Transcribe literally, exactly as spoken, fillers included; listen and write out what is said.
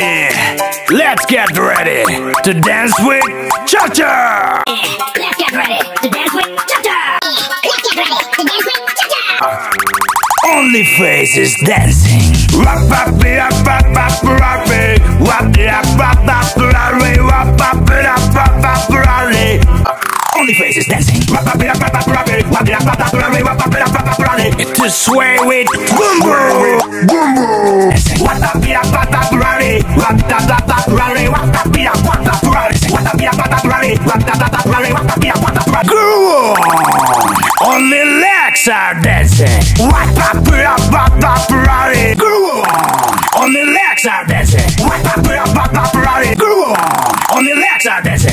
Let's get ready to dance with Cha-Cha! Let's get ready to dance with Cha-Cha! Let's get ready to dance with Cha-Cha! Only faces dancing. Wap wap wap wap wap wap wap wap wap wap wap wap wap. Only faces dancing. Wap wap wap wap wap wap wap wap wap. To sway with boom boom boom boom. Wap wap wap wap wap wap wap wap wap wap wap wap. Go on. Only legs are dancing. Wap wap wap wap wap wap. Go on. Only legs are dancing. Wap wap wap wap wap. Go on. Only legs are dancing.